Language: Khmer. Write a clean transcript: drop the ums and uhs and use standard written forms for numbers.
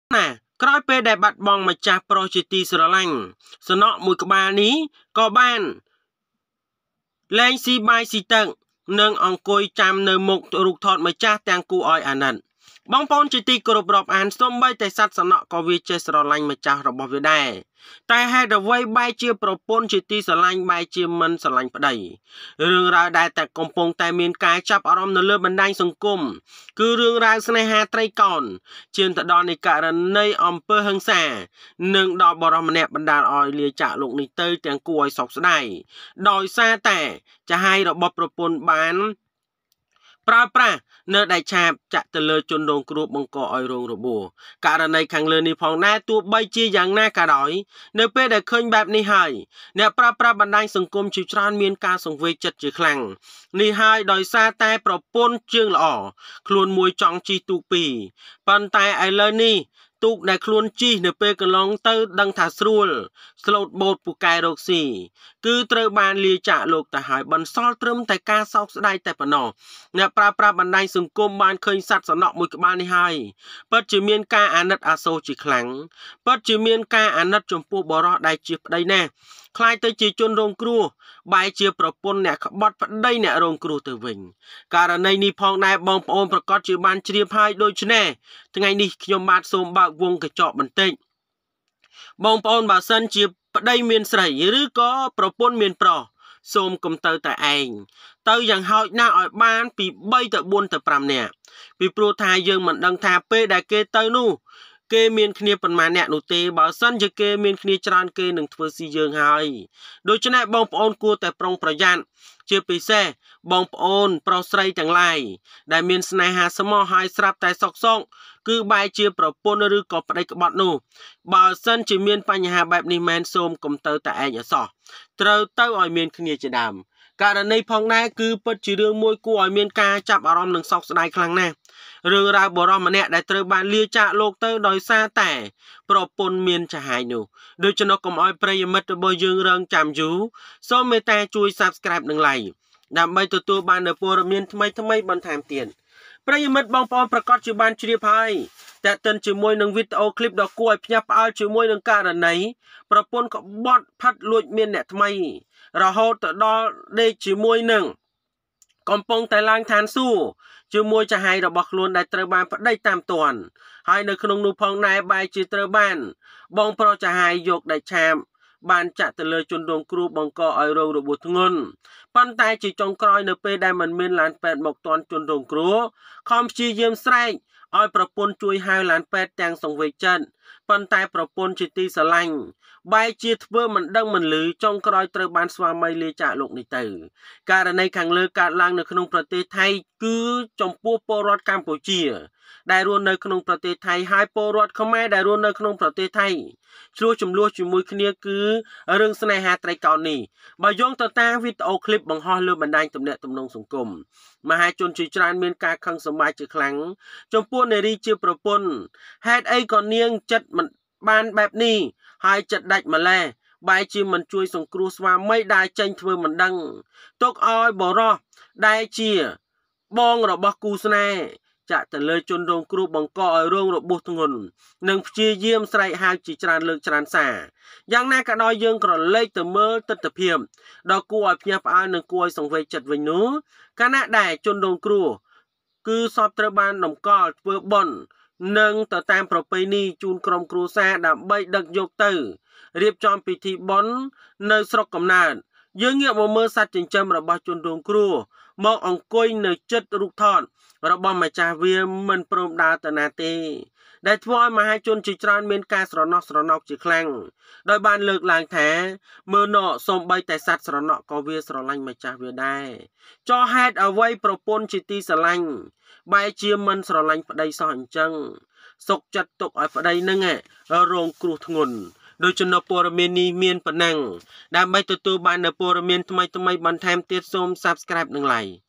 ណាក្រោយពេលដែលបាត់បង់ម្ចាស់ប្រុសជាទីស្រឡាញ់សំណក់មួយក្បាលនេះក៏បានលែងស៊ីបាយស៊ីទឹកនិងអង្គុយចាំនៅមុខរូបថតម្ចាស់ទាំងគួរឲ្យអាណិតបងប្អូនជាទីគោរពរាប់អានសូម្បីតែសត្វសំណក់ក៏វាចេះស្រឡាញ់ម្ចាស់របស់វាដែរតែហេតុអ្វីបែរជាប្រពន្ធជាទីស្រឡាញ់បែរជាមិនស្រឡាញ់ប្តីរឿងរ៉ាវដែលតែកំពុងតែមានការចាប់អារម្មណ៍នៅលើបណ្ដាញសង្គមគឺរឿងរ៉ាវស្នេហាត្រីកោណឈានទៅដល់នៃករណីអំពើហិង្សានិងដល់បរិសម្នាក់បណ្ដាលឲ្យលាចាកលោកនេះទៅទាំងគួរឲ្យសោកស្ដាយដោយសារតែចាហាយរបស់ប្រពន្ធបានប្រើប្រាស់នៅដែលឆាបចាក់ទៅលើជនរងគ្រោះបង្កឲ្យរងរបួសករណីខាងលើនេះផងដែរទោះបីជាយ៉ាងណាក៏ដោយនៅពេលដែលឃើញបែបនេះហើយអ្នកប្រើប្រាស់បណ្ដាញសង្គមជាច្រើនមានការសង្វេគចិត្តជាខ្លាំងនេះហើយដោយសារតែប្រពន្ធជើងល្អខ្លួនមួយចង់ជិះទូកពីរប៉ុន្តែឥឡូវនេះទូកដែលខ្លួនជិះនៅពេលកន្លងទៅដឹងថាស្រួលស្លូតបូតពូកែរកស៊ីគឺត្រូវបានលាចាកលោកទៅហើយបន្សល់ត្រឹមតែការសោកស្ដាយតែប៉ុណ្ណោះអ្នកប្រើប្រាស់បណ្ដាញសង្គមបានឃើញសត្វសំណក់មួយក្បាលនេះហើយពិតជាមានការអាណិតអាសូរជាខ្លាំងពិតជាមានការអាណិតចំពោះបរិសដែលជាប្តីណាស់ខ្លាយទៅជាជនរងគ្រោះបែរជាប្រពន្ធអ្នកក្បត់ប្តីអ្នករងគ្រោះទៅវិញករណីនេះផងដែរបងប្អូនប្រកាសជាបានជ្រាបហើយដូច្នេះថ្ងៃនេះខ្ញុំបាទសូមបើកវងកញ្ចក់បន្តិចបងប្អូនបើសិនជាប្តីមានស្រីឬក៏ប្រពន្ធមានប្រុសសូមកុំទៅតែឯងទៅយ៉ាងហោចណាស់ឲ្យបានពី3ទៅ4ទៅ5នាក់ពីព្រោះថាយើងមិនដឹងថាពេលដែលគេទៅនោះគេមានគ្នាប៉ុន្មានអ្នកនោះទេបើសិនជាគេមានគ្នាច្រើនគេនឹងធ្វើស៊ីយើងហើយដូច្នេះបងប្អូនគួរតែប្រុងប្រយ័ត្នជាពិសេសបងប្អូនប្រុសស្រីទាំងឡាយដែលមានស្នេហាស្មោះហើយស្រាប់តែសុកគឺបែរជាប្រពន្ធឬក៏ប្តីក្បត់នោះបើសិនជាមានបញ្ហាបែបនេះមែនសូមកុំទៅតែឯងអសោះត្រូវទៅឲ្យមានគ្នាជាដើមករណីផងដែរគឺពិតជារឿងមួយគួរឲ្យមានការចាប់អារម្មណ៍និងសោកស្ដាយខ្លាំងណាស់រឿងរ៉ាវបរិសម្នាក់ដែលត្រូវបានលាចាកលោកទៅដោយសារតែប្រពន្ធមានចាហាយនោះដូច្នោះកុំឲ្យប្រិយមិត្តរបស់យើងរងចាំយូរសូមមេត្តាជួយ Subscribe និង Like ដើម្បីទទួលបាននូវព័ត៌មានថ្មីៗបន្ថែមទៀតប្រិយមិត្តបងប្អូនប្រកាសជាបានជ្រាបហើយតែទិនជាមួយនឹងវីដេអូឃ្លីបដ៏គួរឲ្យភ្ញាក់ផ្អើលជាមួយនឹងករណីប្រពន្ធក្បត់ផាត់លួចមានអ្នកថ្មីរហូតទៅដល់ដេកជាមួយនឹងកំពុងតែឡើងឋានសួគ៌ជាមួយចាហាយរបស់ខ្លួនដែលត្រូវបានប្តីតាមទាន់ហើយនៅក្នុងនោះផងដែរបែរជាត្រូវបានបងប្រុសចាហាយយកដៃឆាបបានចាក់ទៅលើជនរងគ្រោះបង្កឲ្យរងរបួសធ្ងន់ប៉ុន្តែជាចុងក្រោយនៅពេលដែលមិនមានឡានពេទ្យមកទាន់ជនរងគ្រោះខំព្យាយាមស្រែកឲ្យប្រពន្ធជួយហៅឡានពេទ្យទាំងសង្វេគចិត្តប៉ុន្តែប្រពន្ធជាទីស្រឡាញ់បែរជាធ្វើមិនដឹងមិនឮចុងក្រោយត្រូវបានស្វាមីលាចាកលោកនេះទៅករណីខាងលើកើតឡើងនៅក្នុងប្រទេសថៃគឺចំពោះពលរដ្ឋកម្ពុជាដែលរស់នៅក្នុងប្រទេសថៃហើយពលរដ្ឋខ្មែរដែលរស់នៅក្នុងប្រទេសថៃឆ្លោះចំនួនជាមួយគ្នាគឺរឿងស្នេហាត្រីកោណនេះបើយោងទៅតាមវីដេអូឃ្លីបបង្ហោះលើបណ្ដាញទំនាក់ទំនងសង្គមមហាជនជាច្រើនមានការខឹងសម្បាជាខ្លាំងចំពោះនារីជាប្រពន្ធហេតុអីក៏នាងចិត្តមិនបានបែបនេះហើយចិត្តដាច់ម្លេះបែរជាមិនជួយសង្គ្រោះស្វាមីដែលចេញធ្វើមិនដឹងទុកឲ្យបរោះដែលជាបងរបស់គូស្នេហ៍ចាក់ទៅលើជនរងគ្រោះបង្កឲ្យរងរបួសធ្ងន់និងព្យាយាមស្រែកហៅជាច្រើនលើកច្រើនសារយ៉ាងណាក៏ដោយយើងក្រឡេកទៅមើលទស្សនវិជ្ជាដ៏គួរឲ្យភ្ញាក់ផ្អើលនិងគួរឲ្យសង្វេគចិត្តវិញនោះខណៈដែលជនរងគ្រោះគឺសពត្រូវបានតម្កល់ធ្វើបុណ្យនិងទៅតាមប្រពៃណីជូនក្រុមគ្រួសារដើម្បីដឹកយកទៅរៀបចំពិធីបុណ្យនៅស្រុកកំណើតយើងងាកមកមើលសត្វចិញ្ចឹមរបស់ជនរងគ្រោះមកអង្គុយនៅចិត្តរូបថតរបស់ម្ចាស់វាមិនព្រមដើរទៅណាទេដែលធ្វើឲ្យមហាជនជាច្រើនមានការស្រណោះស្រណោកជាខ្លាំងដោយបានលើកឡើងថាមើលណោសំបីតែសត្វស្រណោកក៏វាស្រឡាញ់ម្ចាស់វាដែរចោះហេតុអ្វីប្រពន្ធជាទីស្រឡាញ់បែរជាមិនស្រឡាញ់ប្តីសោះអញ្ចឹងសុកចិត្តទុកឲ្យប្តីនឹងរងគ្រោះធ្ងន់ដោយចំណុចព័ត៌មាននេះមានប៉ុណ្ណឹងដើម្បីទទួលបាននូវព័ត៌មានថ្មីបន្ថែមទៀតសូម Subscribe និង Like